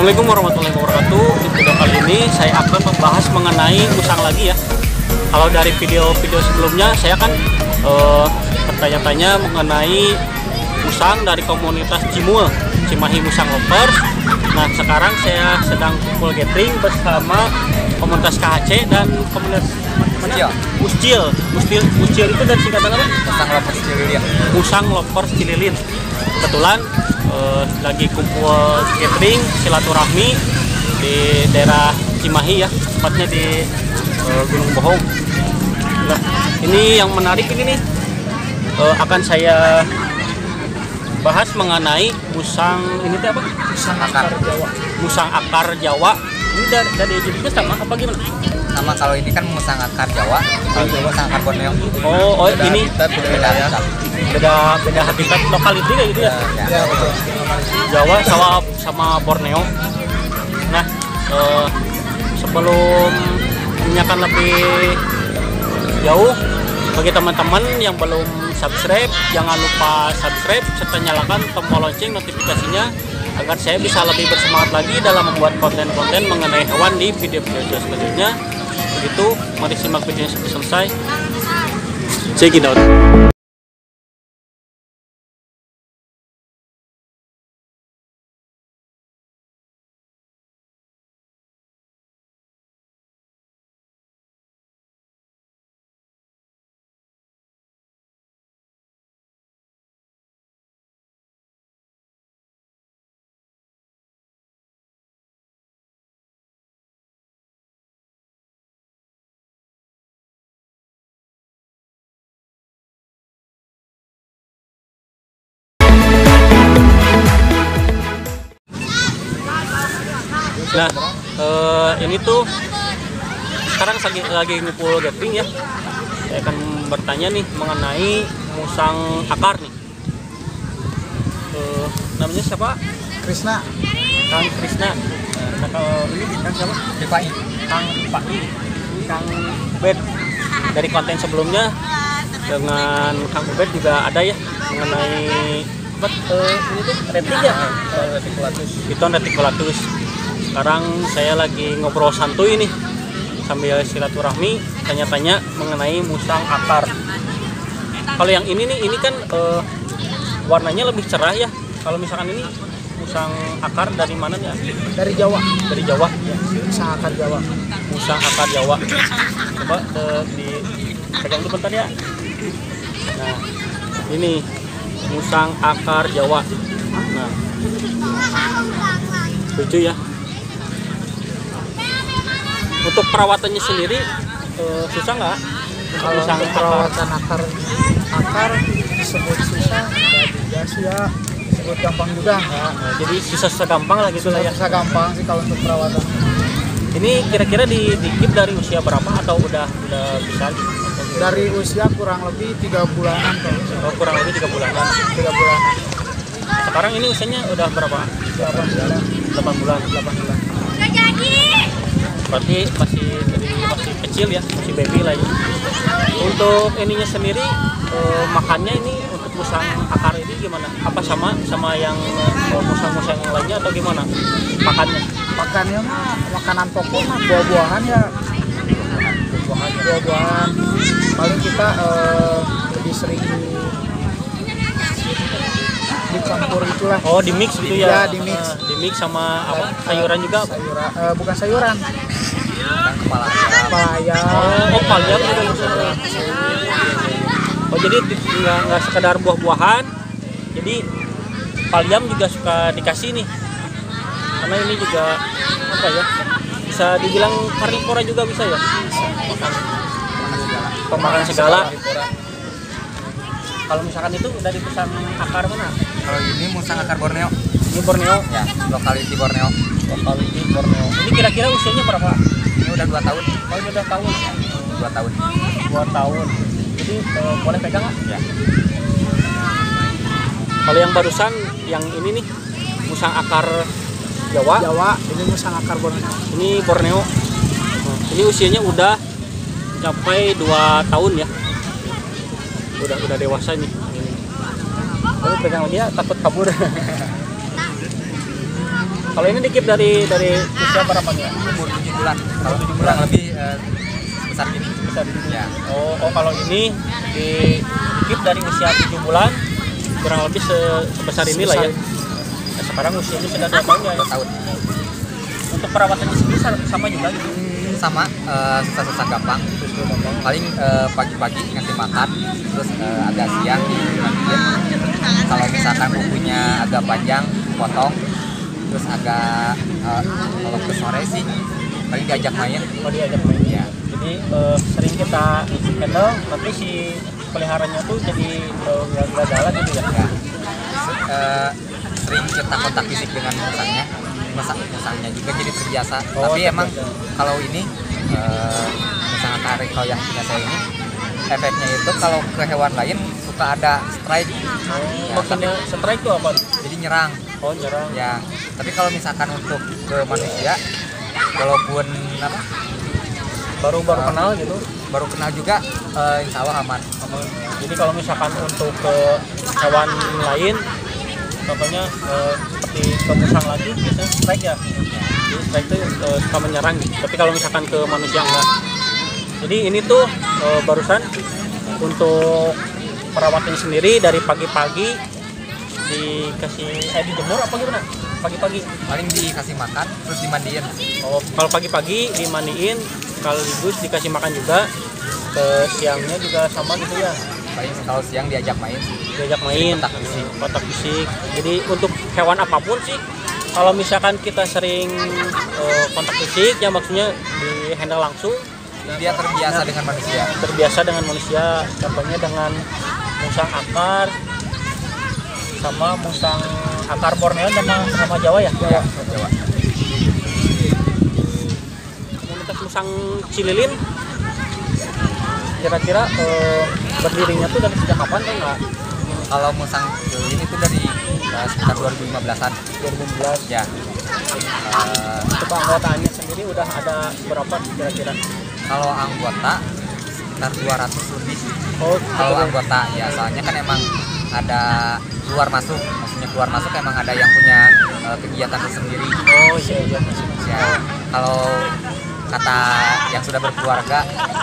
Assalamualaikum warahmatullahi wabarakatuh. Di video kali ini saya akan membahas mengenai musang lagi ya. Kalau dari video-video sebelumnya saya kan bertanya-tanya mengenai musang dari komunitas Cimul, Cimahi Musang Lovers. Nah sekarang saya sedang kumpul gathering bersama komunitas KHC dan komunitas Muscil. Muscil itu dari singkatan apa? Musang Lovers Cililin. Musang Lovers Cililin. Kebetulan lagi kumpul gathering silaturahmi di daerah Cimahi ya, tepatnya di Gunung Bohong. Nah, ini yang menarik ini nih, akan saya bahas mengenai musang ini teh apa? Musang akar Jawa. Musang akar Jawa. Ini dari jenisnya sama apa gimana? Sama, kalau ini kan musang akar Jawa, kalau itu musang akar Borneo. Oh ini beda beda habitat lokality kayak gitu ya? Ya, betul. Jawa sama Borneo. Nah, sebelum menanyakan lebih jauh, bagi teman-teman yang belum subscribe, jangan lupa subscribe serta nyalakan tombol lonceng notifikasinya agar saya bisa lebih bersemangat lagi dalam membuat konten-konten mengenai hewan di video-video selanjutnya. Begitu, mari simak videonya sampai selesai. Check it out. Nah, ini tuh sekarang lagi ngumpul gathering ya. Saya akan bertanya nih mengenai musang akar nih. Namanya siapa? Krisna. Kang Krisna. Nah, kalau ini Kang siapa? Dipai. Kang Pai. Kang Ubed. Dari konten sebelumnya dengan Kang Ubed juga ada ya mengenai ini tuh retik ya? Reticulatus. Piton reticulatus. Sekarang saya lagi ngobrol santuy nih sambil silaturahmi, tanya-tanya mengenai musang akar. Kalau yang ini nih, ini kan warnanya lebih cerah ya. Kalau misalkan ini musang akar dari mana ya? Dari Jawa. Dari Jawa. Ya, musang akar Jawa. Musang akar Jawa. Coba dipegang dulu bentar ya. Nah, ini musang akar Jawa. Nah, lucu ya. Untuk perawatannya sendiri susah nggak? Kalau untuk perawatan akar disebut susah, nggak juga sih ya. Disebut gampang juga nggak. Nah, jadi susah gampang lah gitu lah ya. Susah gampang sih kalau untuk perawatan. Ini kira-kira dikip dari usia berapa atau udah bisa? Dari usia kurang lebih 3 bulanan kalau. Oh, kurang lebih 3 bulanan. 3 bulanan. Sekarang ini usianya udah berapa? 8 bulan. 8 bulan. Nggak jadi. Berarti masih kecil ya, masih baby lah ya. Untuk ininya sendiri makannya ini untuk musang akar ini gimana? Apa sama yang musang-musang yang lainnya atau gimana? Makannya Mah makanan pokok mah buah-buahan ya. Buah-buahan. Paling kita lebih sering dicampur itulah. Oh, di mix gitu ya? Ya, di mix. Di mix sama apa? Sayuran juga? Bukan sayuran. Kepala ayam. Oh, palem juga gitu. Oh, jadi nggak sekedar buah-buahan. Jadi palem juga suka dikasih nih. Karena ini juga apa ya? Bisa dibilang karnivora juga bisa ya? Pemakan segala. Kalau misalkan itu udah di musang akar mana? Kalau ini musang akar Borneo. Ini Borneo. Ya, lokality Borneo. Lokality Borneo. Ini kira-kira usianya berapa? Ini udah 2 tahun. Oh, ini udah tahun. 2 tahun. 2 tahun. Jadi boleh pegang nggak? Ya. Kalau yang barusan, yang ini nih musang akar Jawa. Ini musang akar Borneo. Ini Borneo. Ini usianya udah sampai 2 tahun ya. Udah dewasa nih. Tapi pegang lagi ya, takut kabur. Kalau ini dikip dari usia berapa nih? Umur 7 bulan. Kalau 7 bulan lebih besar gini. Besar ini. Ya. Oh, kalau ini dikip dari usia 7 bulan kurang lebih sebesar inilah ya. Nah, sekarang usianya sudah 2 tahun ya. 2 tahun. Untuk perawatannya sendiri sama juga gitu. Sama susah-susah gampang. Paling pagi-pagi ngasih makan, terus agak siang dimandiin. Kalau misalkan kukunya agak panjang, potong. Terus agak kalau ke sore sih paling diajak main. Oh, diajak main Ya. Jadi sering kita handle, nanti si peliharanya tuh jadi nggak jalan gitu ya. Ya. Sering kita kontak fisik dengan musangnya juga jadi terbiasa. Oh, Tapi emang terbiasa. kalau ini musang akar kalau yang punya saya ini efeknya itu kalau ke hewan lain suka ada strike. Ya, Maksudnya strike itu apa? jadi nyerang. Oh, nyerang. Ya. Tapi kalau misalkan untuk ke manusia, walaupun apa Baru kenal gitu. baru kenal juga, insya Allah aman. Jadi kalau misalkan untuk ke hewan lain, contohnya seperti ke musang lagi, biasanya strike ya. Jadi strike itu suka menyerang gitu. Tapi kalau misalkan ke manusia enggak. Jadi ini tuh barusan untuk perawatannya sendiri dari pagi-pagi dikasih dijemur apa gimana? Pagi-pagi. Paling dikasih makan, terus dimandiin. Oh, kalau pagi-pagi dimandiin, sekaligus dikasih makan juga. Ke siangnya juga sama gitu ya. Paling kalau siang diajak main. Diajak main, kontak fisik. Jadi untuk hewan apapun sih, kalau misalkan kita sering kontak fisik, ya maksudnya di handle langsung, Dia terbiasa dengan manusia. terbiasa dengan manusia. Contohnya dengan musang akar, sama musang akar Borneo sama Jawa ya. Ya, Jawa. Komunitas musang Cililin, kira-kira berdirinya tuh dari sejak kapan tuh nggak? Kalau musang ini tuh dari sekitar 2015-an. 2015. Ya. Untuk anggotaannya sendiri udah ada berapa kira-kira? Kalau anggota sekitar 200 lebih. Oh, Kalau anggota ya, soalnya kan emang ada keluar masuk. Maksudnya keluar masuk emang ada yang punya kegiatan tersendiri. Oh iya. Ya. Kalau kata yang sudah berkeluarga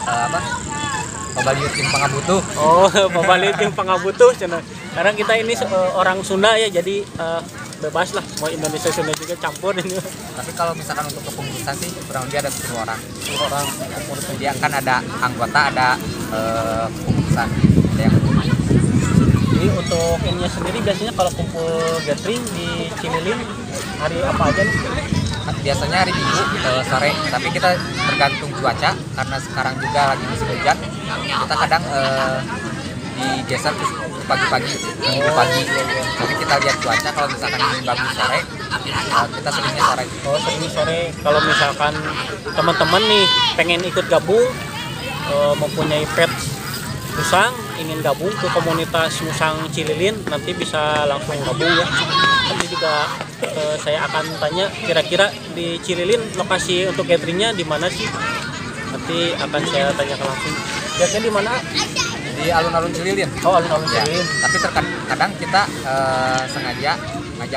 pabaliuting pangabutuh. Oh, pabaliuting pangabutuh cenah. Karena kita ini orang Sunda ya, jadi bebas lah, mau Indonesia Sunda juga campur ini. Tapi kalau misalkan untuk kepengurusan sih kurang lebih ada 10 orang. 10 orang. Dia kan ada anggota, ada kepengurusan. Ada yang Jadi untuk ininya sendiri biasanya kalau kumpul gathering di Cililin hari apa aja nih? biasanya hari Minggu sore, tapi kita tergantung cuaca karena sekarang juga lagi musim hujan. Kita kadang digeser ke pagi-pagi, minggu pagi. Tapi kita lihat cuaca, kalau misalkan ini bagus sore, kita seringnya sore. Oh, sering sore. Kalau misalkan teman-teman nih pengen ikut gabung, mempunyai pet musang, ingin gabung ke komunitas musang Cililin, nanti bisa langsung gabung ya. Nanti juga saya akan tanya kira-kira di Cililin lokasi untuk gatheringnya di mana sih? Nanti akan saya tanyakan langsung. Kira-kira di mana? Di alun-alun Cililin. Oh, alun-alun Ya, Cililin. tapi terkadang kita sengaja ngajak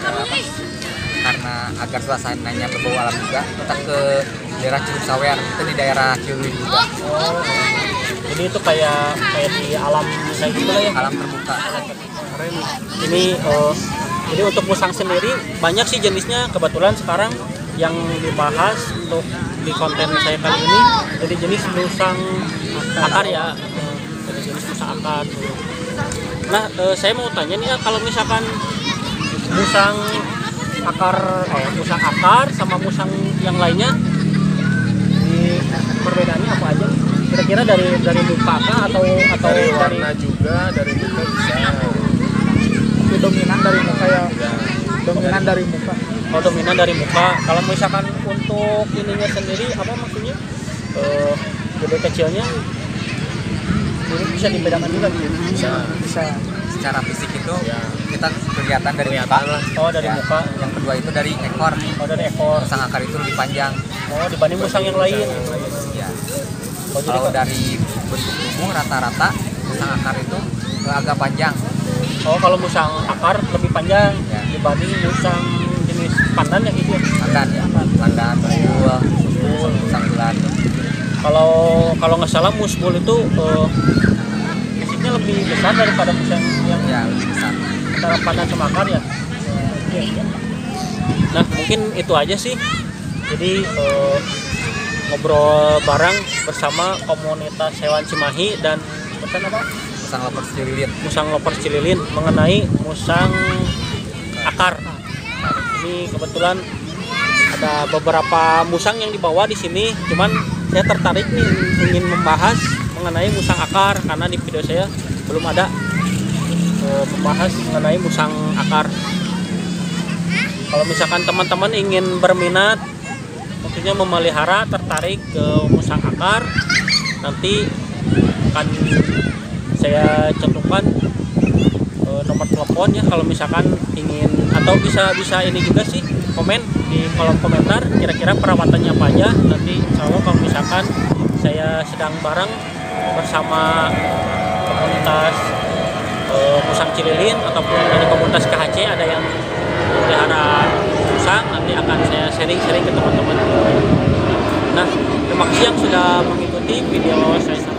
karena agar suasananya berbau alam juga, kita ke daerah Curug Sawer, itu di daerah Cililin juga. Oh, jadi itu kayak di alam kayak gitu lah ya. Alam terbuka. Keren. Ini jadi untuk musang sendiri banyak sih jenisnya. Kebetulan sekarang yang dibahas untuk di konten saya kali ini jadi jenis musang akar ya. Jadi jenis musang akar. Nah, saya mau tanya nih ya, kalau misalkan musang akar sama musang yang lainnya, di perbedaannya apa aja nih? Kira-kira dari muka kah atau Dari warna juga, dari muka bisa. Tapi dominan dari muka ya. Dominan dari muka. Oh, dominan dari muka. Kalau misalkan untuk ininya sendiri apa maksudnya? Gede kecilnya ini bisa dibedakan juga gitu. Bisa. Secara fisik itu Ya. kita kelihatan dari muka. Oh, dari Ya. muka. Yang kedua itu dari ekor. Oh, dari ekor. Musang akar itu lebih panjang. Oh, dibanding musang yang lain. Ya. Oh, jadi Kalau dari bentuk tubuh rata-rata musang akar itu agak panjang. kalau musang akar lebih panjang Ya. dibanding musang jenis pandan ya gitu ya. Pandan ya, pandan, musbul, sanggulan. Kalau nggak salah musbul itu fisiknya lebih besar daripada musang yang Ya lebih besar. antara pandan sama akar ya. Oke. Nah mungkin itu aja sih. Jadi ngobrol bareng bersama komunitas hewan Cimahi dan pesan apa? Musang lovers Cililin. Musang lovers Cililin mengenai musang akar. Ini kebetulan ada beberapa musang yang dibawa di sini, cuman saya tertarik nih ingin membahas mengenai musang akar karena di video saya belum ada membahas mengenai musang akar. Kalau misalkan teman-teman ingin berminat, maksudnya memelihara, tertarik ke musang akar, nanti akan saya cantumkan nomor telepon ya kalau misalkan ingin, atau bisa ini juga sih komen di kolom komentar kira-kira perawatannya apa aja. Nanti insya Allah kalau misalkan saya sedang bareng bersama komunitas musang Cililin ataupun dari komunitas KHC ada yang memelihara musang, nanti akan saya sharing ke teman-teman. Nah terima kasih yang sudah mengikuti video saya.